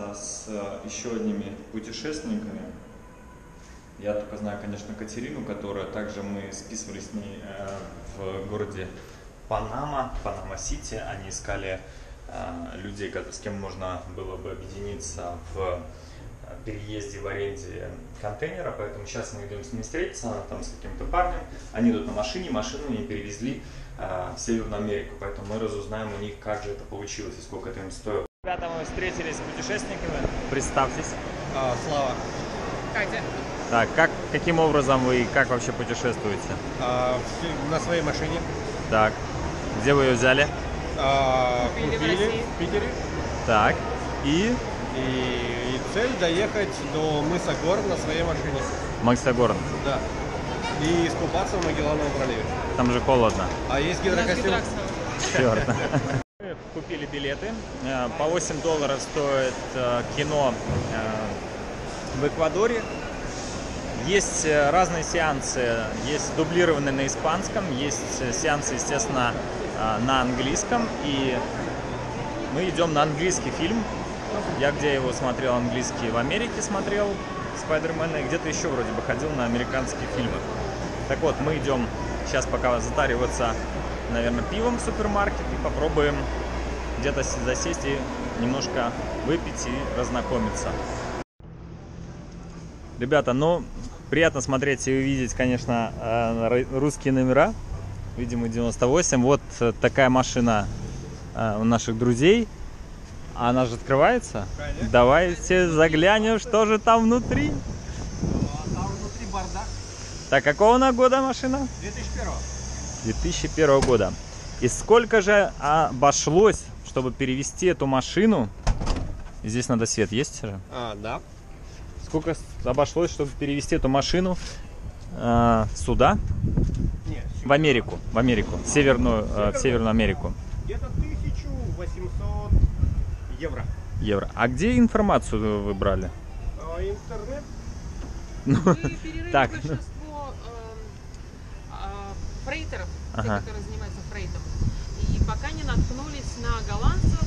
познакомиться с еще одними путешественниками. Я только знаю, конечно, Катерину, которая также мы списывались с ней в городе Панама-Сити. Они искали людей, с кем можно было бы объединиться в переезде, в аренде контейнера, поэтому сейчас мы идем с ними встретиться, там с каким-то парнем. Они идут на машину они перевезли в Северную Америку, поэтому мы разузнаем у них, как же это получилось и сколько это им стоило. Ребята, мы встретились с путешественниками. Представьтесь. Слава. Катя. Так, каким образом вы и как вообще путешествуете? На своей машине. Так, где вы ее взяли? Купили в Питере. Так, и цель доехать до мыса Горн на своей машине. Мыса Горн. Да. И искупаться в Магеллановом проливе. Там же холодно. А есть гидрокостюм? Черт. Мы купили билеты. По $8 стоит кино в Эквадоре. Есть разные сеансы. Есть дублированные на испанском, есть сеансы, естественно, на английском. И мы идем на английский фильм. Я где его смотрел английский, в Америке смотрел Спайдермена, и где-то еще вроде бы ходил на американские фильмы. Так вот, мы идем сейчас пока затариваться, наверное, пивом в супермаркет и попробуем где-то засесть и немножко выпить и разнакомиться. Ребята, ну, приятно смотреть и увидеть, конечно, русские номера. Видимо, 98. Вот такая машина у наших друзей. Она же открывается? Конечно. Давайте заглянем, что же там внутри. Там внутри бардак. Так, какого она года машина? 2001. 2001 года. И сколько же обошлось, чтобы перевести эту машину? Здесь надо свет, есть же? Да. Сколько обошлось, чтобы перевести эту машину сюда? Нет, в Америку, в Северную Америку. Где-то 1800 евро. А где информацию вы брали? Интернет. Мы перерыли так. большинство фрейтеров, те, которые занимаются фрейтом. И пока не наткнулись на голландцев,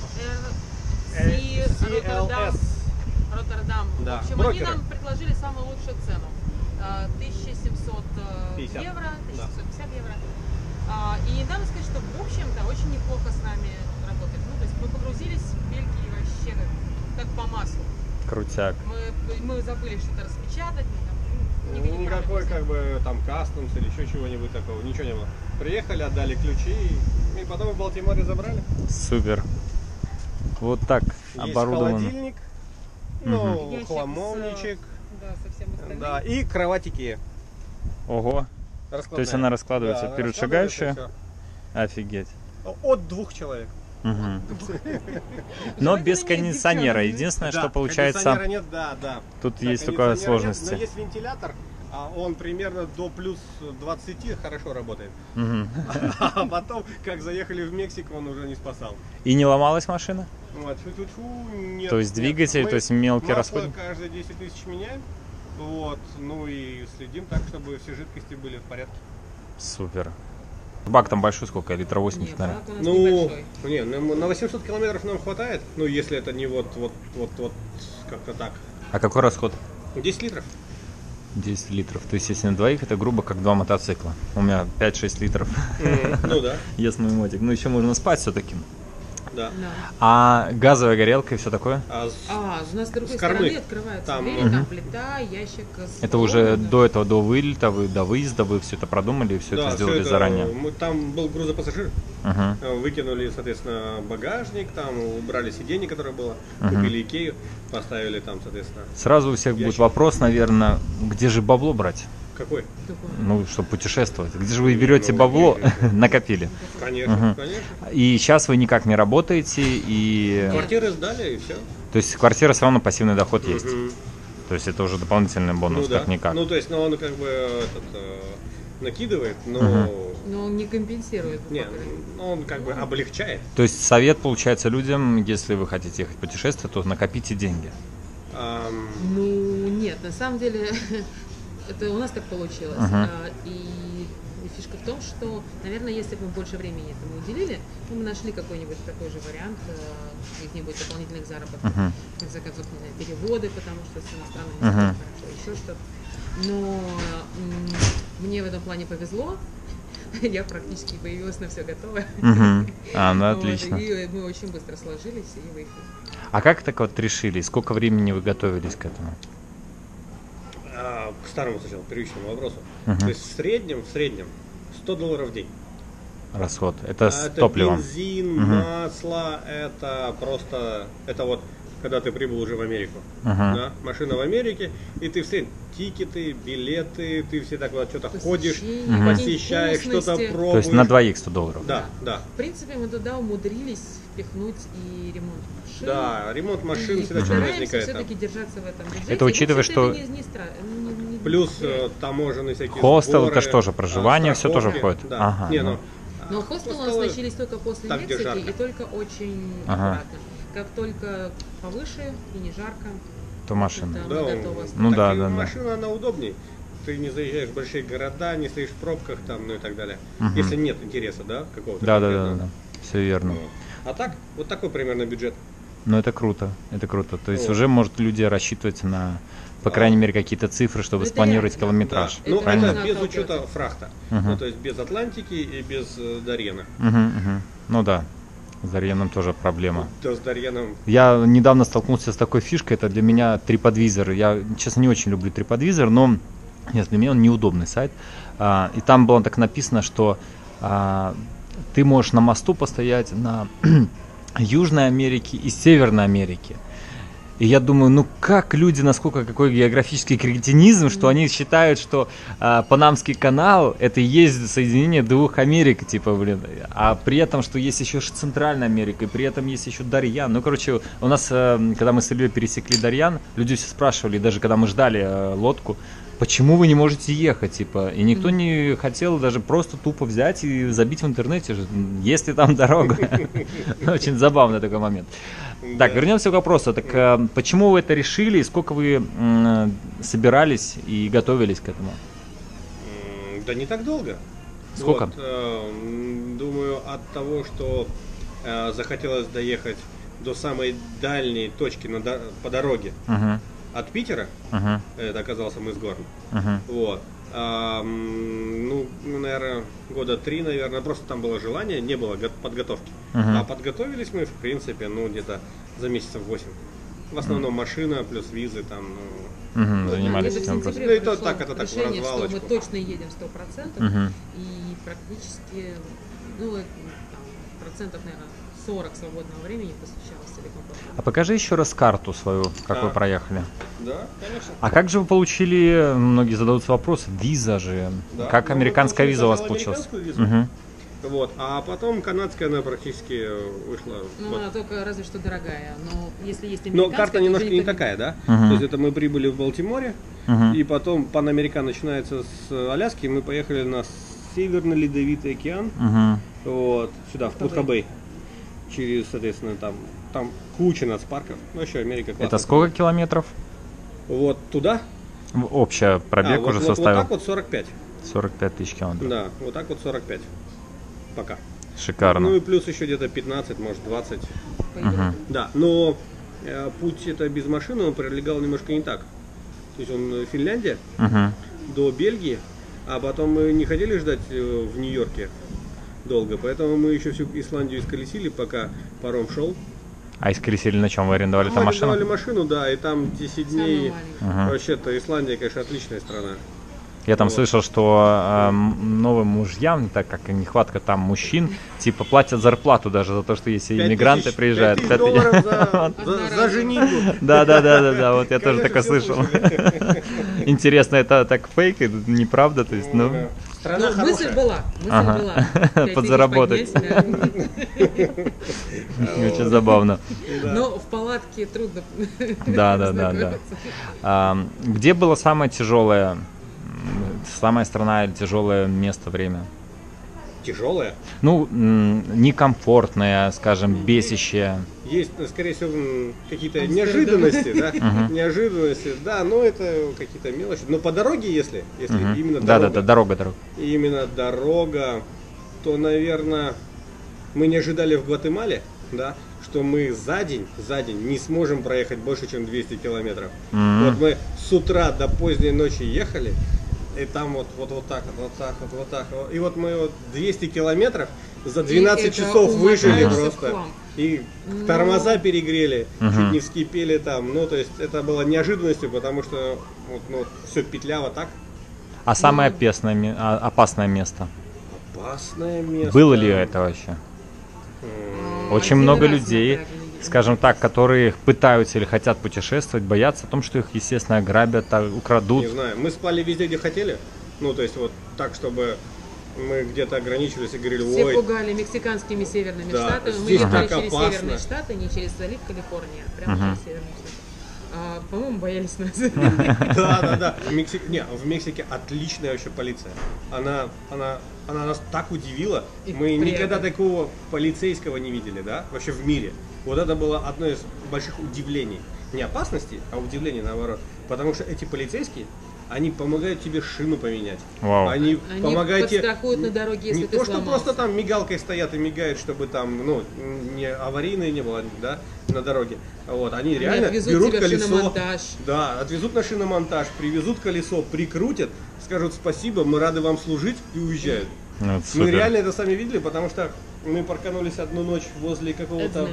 Роттердам. Да. В общем, Брокеры. они нам предложили самую лучшую цену. 1700 евро, 1750 евро. И надо сказать, что в общем-то очень неплохо с нами работает. Ну, то есть мы погрузились в Бельгии вообще как по маслу. Крутяк. Мы забыли что-то распечатать. Никакой как бы там кастомс или еще чего-нибудь такого, ничего не было. Приехали, отдали ключи и потом в Балтиморе забрали. Супер. Вот так есть оборудовано. Холодильник, хламовничек, да, и кроватики. Ого. Раскладная. То есть она раскладывается перед шагающей? Офигеть. От 2 человек. Но без кондиционера. Единственное, что получается... Кондиционера нет, да. Тут есть только сложности. Но есть вентилятор, он примерно до плюс 20 хорошо работает. А потом, как заехали в Мексику, он уже не спасал. И не ломалась машина? Вот, нет, то есть двигатель, то есть мелкий расход? Каждые 10 тысяч меняем. Вот, ну и следим так, чтобы все жидкости были в порядке. Супер. Бак там большой, сколько? Литра 80, наверное. Ну, на 800 километров нам хватает. Ну, если это не вот как-то так. А какой расход? 10 литров. 10 литров. То есть, если на двоих, это грубо как 2 мотоцикла. У меня 5-6 литров. Ну да. Ест мой мотик. Ну, еще можно спать все-таки. Да. А газовая горелка и все такое? У нас с другой стороны открываются двери, там плита, ящик. Это уже до этого, до вылета, до выезда вы все это продумали и все это сделали заранее? Там был грузопассажир, выкинули, соответственно, багажник, там убрали сиденье, которое было, купили Икею, поставили там, соответственно. Сразу у всех будет вопрос, наверное, где же бабло брать? Какой? Ну, чтобы путешествовать. Где же вы берете бабло? Накопили. Конечно. И сейчас вы никак не работаете, и... Квартиры сдали, и все. То есть квартира все равно пассивный доход есть. То есть это уже дополнительный бонус, как-никак. Ну, то есть, он как бы накидывает, но... Но он не компенсирует. Нет, он как бы облегчает. То есть совет, получается, людям, если вы хотите ехать в путешествие, то накопите деньги. Ну, нет, на самом деле... Это у нас так получилось. И фишка в том, что, наверное, если бы мы больше времени этому уделили, мы бы нашли какой-нибудь такой же вариант каких-нибудь дополнительных заработков, в конце концов, не знаю, переводы, потому что с иностранными языками хорошо, еще что-то. Но мне в этом плане повезло. Я практически появилась на все готовое. Ну отлично. И мы очень быстро сложились и выехали. А как так вот решили? Сколько времени вы готовились к этому? К старому сначала, первичному вопросу. То есть в среднем $100 в день. Расход. Это с топливом. Бензин, масло, это просто, это вот когда ты прибыл уже в Америку. Да? Машина в Америке, и ты все тикеты, билеты, ты все так вот что-то ходишь, посещаешь, что-то пробуешь. То есть на двоих $100? Да, да. В принципе, мы туда умудрились впихнуть и ремонт машин. Да, ремонт машин всегда что возникает. Все-таки держаться в этом бюджете. Это учитывая, что... Плюс таможенные всякие хостел, это что же, проживание, все тоже входит? Да. Но хостелы у нас начались только после Мексики и только очень аккуратно. Как только повыше и не жарко, то машина. Да, машина, она удобней. Ты не заезжаешь в большие города, не стоишь в пробках там, ну и так далее. Если нет интереса, да, какого-то. Да, все верно. А так, вот такой примерно бюджет. Ну это круто, это круто. То есть уже, может, люди рассчитывать на, по крайней мере, какие-то цифры, чтобы спланировать километраж. Да. Ну это без учета фрахта. Ну то есть без Атлантики и без Дарьена. Ну да. С Дарьеном тоже проблема. Да, с Дарьеном. Я недавно столкнулся с такой фишкой, это для меня TripAdvisor. Я, честно, не очень люблю TripAdvisor, но нет, для меня он неудобный сайт. И там было так написано, что ты можешь на мосту постоять на Южной Америке и Северной Америке. И я думаю, ну как люди, насколько какой географический кретинизм, что они считают, что Панамский канал это и есть соединение двух Америк, типа, блин. А при этом, что есть еще Центральная Америка, и при этом есть еще Дарьян. Ну, короче, у нас, когда мы с Ильей пересекли Дарьян, люди все спрашивали, даже когда мы ждали лодку, почему вы не можете ехать, типа, и никто не хотел даже просто тупо взять и забить в интернете, есть ли там дорога. Очень забавный такой момент. Так, вернемся к вопросу. Так, почему вы это решили, и сколько вы собирались и готовились к этому? Да не так долго. Сколько? Вот, думаю, от того, что захотелось доехать до самой дальней точки по дороге. От Питера, это оказался Мысгорн, вот, ну, наверное, года 3, наверное, просто там было желание, не было подготовки, а подготовились мы, в принципе, ну, где-то за месяцев 8, в основном машина плюс визы там, занимались этим просто. Ну, и то так, это так в развалочку. Что мы точно едем 100%, и практически, ну, там, процентов, наверное, 40 свободного времени посвящалось телекомпании. А покажи еще раз карту свою, как вы проехали. Да, конечно. А как же вы получили, многие задаются вопросы, виза же, Да. как Ну, американская виза у вас получилась? Визу. Вот, а потом канадская, она практически вышла. Ну, вот. она только разве что дорогая, но если есть Но американская, карта то немножко уже не никто такая, да? То есть это мы прибыли в Балтиморе, и потом Панамерикан начинается с Аляски, мы поехали на Северный Ледовитый океан, вот, сюда, в Путхабей. Через, соответственно, там куча нацпарков. Ну, еще Америка классная. Это сколько километров? Вот туда. Общий пробег уже составил? Вот так вот 45. 45 тысяч километров. Да, вот так вот 45. Пока. Шикарно. Ну и плюс еще где-то 15, может 20. Да, но путь это без машины, он пролегал немножко не так. То есть он Финляндия до Бельгии, а потом мы не хотели ждать в Нью-Йорке долго, поэтому мы еще всю Исландию исколесили, пока паром шел. А исколесили на чем? Вы арендовали там машину? Мы арендовали машину, да, и там 10 дней. Вообще-то Исландия, конечно, отличная страна. Я там слышал, что новым мужьям, так как нехватка там мужчин, типа платят зарплату даже за то, что если иммигранты приезжают. $5 за женитьбу. Да, вот я тоже такое слышал. Интересно, это так фейк, это неправда, то есть, ну... мысль была. Подзаработать. Очень забавно. Но в палатке трудно. Да. Где было самое тяжелое, самое странное или тяжелое место, время? тяжелая. Ну, некомфортная, скажем, бесящая. Есть, скорее всего, какие-то неожиданности, да? Неожиданности, да, но это какие-то мелочи. Но по дороге, если именно дорога. Да, дорога. Именно дорога, то, наверное, мы не ожидали в Гватемале, да, что мы за день не сможем проехать больше, чем 200 километров. Вот мы с утра до поздней ночи ехали, и там вот так. И вот мы вот 200 километров за 12 часов выжили просто. И тормоза перегрели, чуть не вскипели там. Ну, то есть это было неожиданностью, потому что все петляво так. А самое опасное место? Опасное место. Было ли это вообще? Очень много людей, скажем так, которые пытаются или хотят путешествовать, боятся о том, что их, естественно, ограбят, украдут. Не знаю, мы спали везде, где хотели. Ну, то есть вот так, чтобы мы где-то ограничивались и говорили, все пугали мексиканскими северными штатами. Мы ехали через северные штаты, не через залив Калифорния, а прямо через северные штаты. По-моему, боялись нас. Да. В Мексике отличная вообще полиция. Она нас так удивила. Мы никогда такого полицейского не видели, да, вообще в мире. Вот это было одно из больших удивлений. Не опасности, а удивлений наоборот. Потому что эти полицейские, они помогают тебе шину поменять. Вау. Они помогают тебе. Подстрахуют на дороге, если не ты то, что сломался. просто там мигалкой стоят и мигают, чтобы там, не аварийные не было, да, на дороге. Вот, они реально берут колесо. Шиномонтаж. Да, отвезут на шиномонтаж, привезут колесо, прикрутят, скажут спасибо, мы рады вам служить и уезжают. Мы реально это сами видели, потому что мы парканулись одну ночь возле какого-то,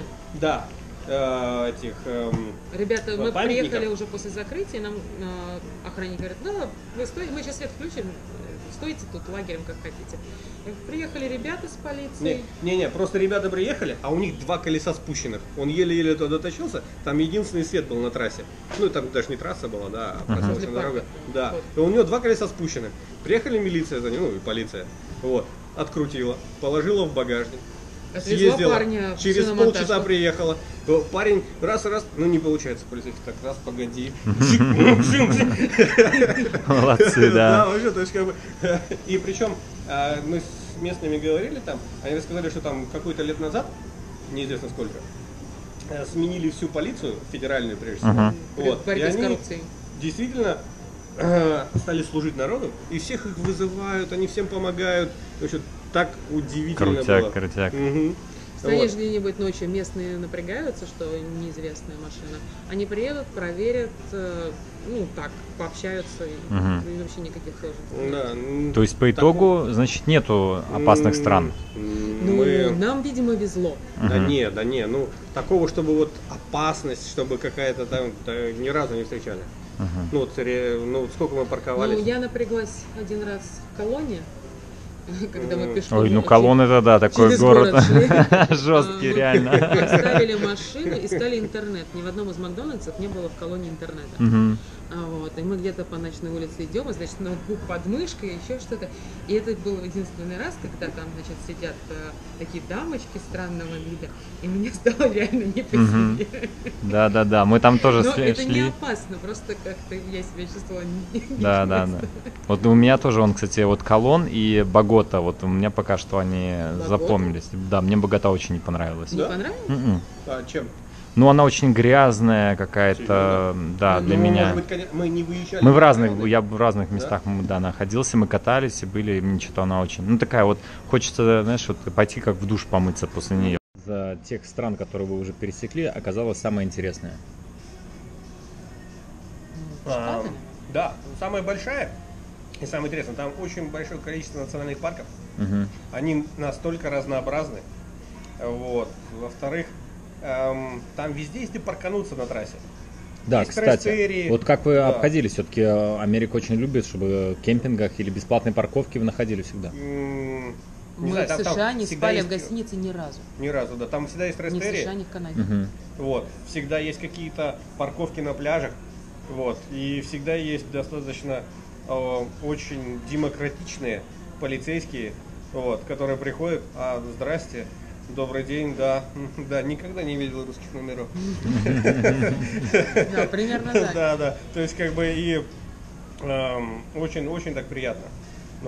Ребята, мы приехали уже после закрытия, нам охранник говорит, мы сейчас свет включим, стойте тут лагерем, как хотите. Приехали ребята с полицией. Не, просто ребята приехали, а у них 2 колеса спущенных. Он еле-еле туда дотащился, там единственный свет был на трассе. Ну, там даже не трасса была, да, а проселочная дорога. Да, и у него 2 колеса спущенных. Приехали милиция за ним, и полиция. Вот, открутила, положила в багажник. Съездила, парня через полчаса приехала. Парень раз, не получается, полицейский, так раз, погоди. Молодцы, да. Вообще, то есть как бы. И причем мы с местными говорили там, они рассказали, что там какое-то лет назад, неизвестно сколько, сменили всю полицию, федеральную прежде всего. Вот. И они действительно стали служить народу, и всех их вызывают, они всем помогают. В общем, так удивительно было. Крутяк. Стоишь где-нибудь ночью, местные напрягаются, что неизвестная машина. Они приедут, проверят, пообщаются, и вообще никаких сложностей. То есть по итогу, значит, нету опасных стран? Нам, видимо, везло. Да не, такого, чтобы вот опасность, чтобы какая-то там, ни разу не встречали. Сколько мы парковались? Я напряглась один раз в Колоне, когда мы пешком. Ой, Колон это да, такой город жесткий, реально. Мы оставили машину, искали интернет. Ни в одном из Макдональдсов не было в Колоне интернета. И мы где-то по ночной улице идем, и, значит, ноутбук под мышкой, еще что-то. И это был единственный раз, когда там, значит, сидят такие дамочки странного вида, и мне стало реально не по себе. Да, мы там тоже шли. Но это не опасно, просто как-то я себя чувствовала Да. Вот у меня тоже, кстати, вот Колон и Богота, вот у меня пока что они запомнились. Да, мне Богота очень не понравилась. Не понравилось? А чем? Она очень грязная какая-то, да, для меня. Может быть, мы не выезжали. Я в разных местах, находился, мы катались и были, мне что-то она очень, такая вот, хочется, знаешь, вот пойти как в душ помыться после нее. За тех стран, которые вы уже пересекли, оказалось самое интересное. Да, самая большая и самое интересное, там очень большое количество национальных парков. Они настолько разнообразны. Вот. Во-вторых, там везде есть и паркануться на трассе. Да, есть кстати, трастерии. вот как вы обходили, все-таки Америка очень любит, чтобы в кемпингах или бесплатной парковке вы находили всегда. Мы в США не спали в гостинице ни разу. Ни разу, да. Там всегда есть трастерии. Ни в США, ни в Канаде. Вот. Всегда есть какие-то парковки на пляжах. Вот. И всегда есть достаточно очень демократичные полицейские, вот, которые приходят, здрасте, добрый день, да, никогда не видел русских номеров. Да, примерно так. Да, то есть как бы и очень-очень так приятно.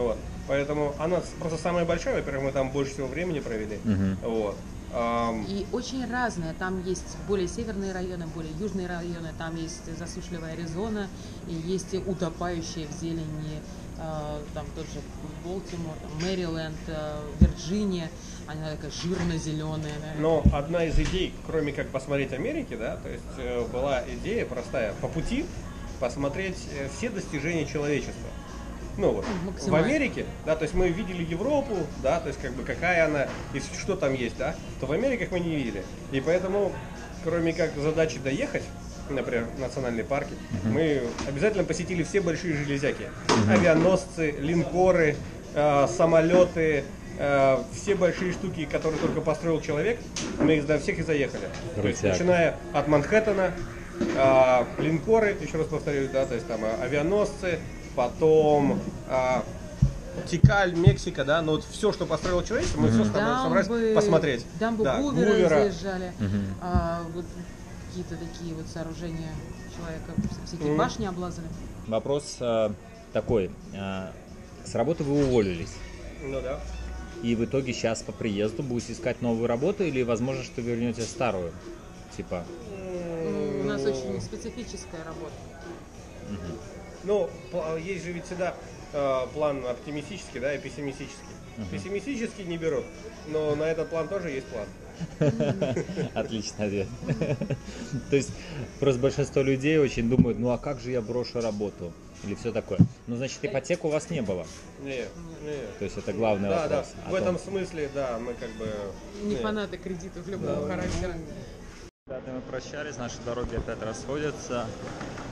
Поэтому она просто самая большая, во-первых, мы там больше всего времени провели. Вот. И очень разные. Там есть более северные районы, более южные районы. Там есть засушливая Аризона, и есть утопающие в зелени, там тот же Балтимор, Мэриленд, Вирджиния. Она такая жирно-зеленая. Но одна из идей, кроме как посмотреть Америки, да, то есть была идея простая, по пути посмотреть все достижения человечества. Ну вот, в Америке, да, то есть мы видели Европу, да, то есть как бы какая она, и что там есть, да, то в Америках мы не видели. И поэтому, кроме как задачи доехать, например, в национальные парки, мы обязательно посетили все большие железяки. Авианосцы, линкоры, самолеты, все большие штуки, которые только построил человек, мы их до всех и заехали. То есть, начиная от Манхэттена, линкоры, еще раз повторюсь, да, то есть там авианосцы, собрались Тикаль, Мексика, да, но вот все, что построил человечество, мы все собрались посмотреть. Дамбы Гувера заезжали, вот какие-то такие вот сооружения человека, всякие башни облазали. Вопрос такой, с работы вы уволились? Ну да. И в итоге сейчас по приезду будете искать новую работу или возможно, что вернете старую? Типа? У нас очень специфическая работа. Ну, есть же ведь всегда план оптимистический, да, и пессимистический. Пессимистический не берут, но на этот план тоже есть план. Отличный ответ. То есть просто большинство людей очень думают, ну а как же я брошу работу? Или все такое. Ну, значит, ипотеку у вас не было? Нет. То есть это главный вопрос. Да, в этом смысле, да, мы как бы... Не фанаты кредитов любого характера. Ребята, мы прощались, наши дороги опять расходятся.